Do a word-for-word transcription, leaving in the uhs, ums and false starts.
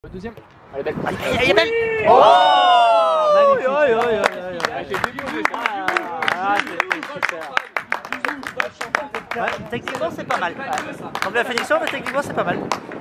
La deuxième. Elle est belle. Aïe, aïe, aïe, belle. Oh, Magnifique. oh, oh, oh, oh, oh. Ah, j'ai déposé ça. Ah, c'est super. Ouais, techniquement, c'est pas mal. Comme la finition, mais techniquement, c'est pas mal.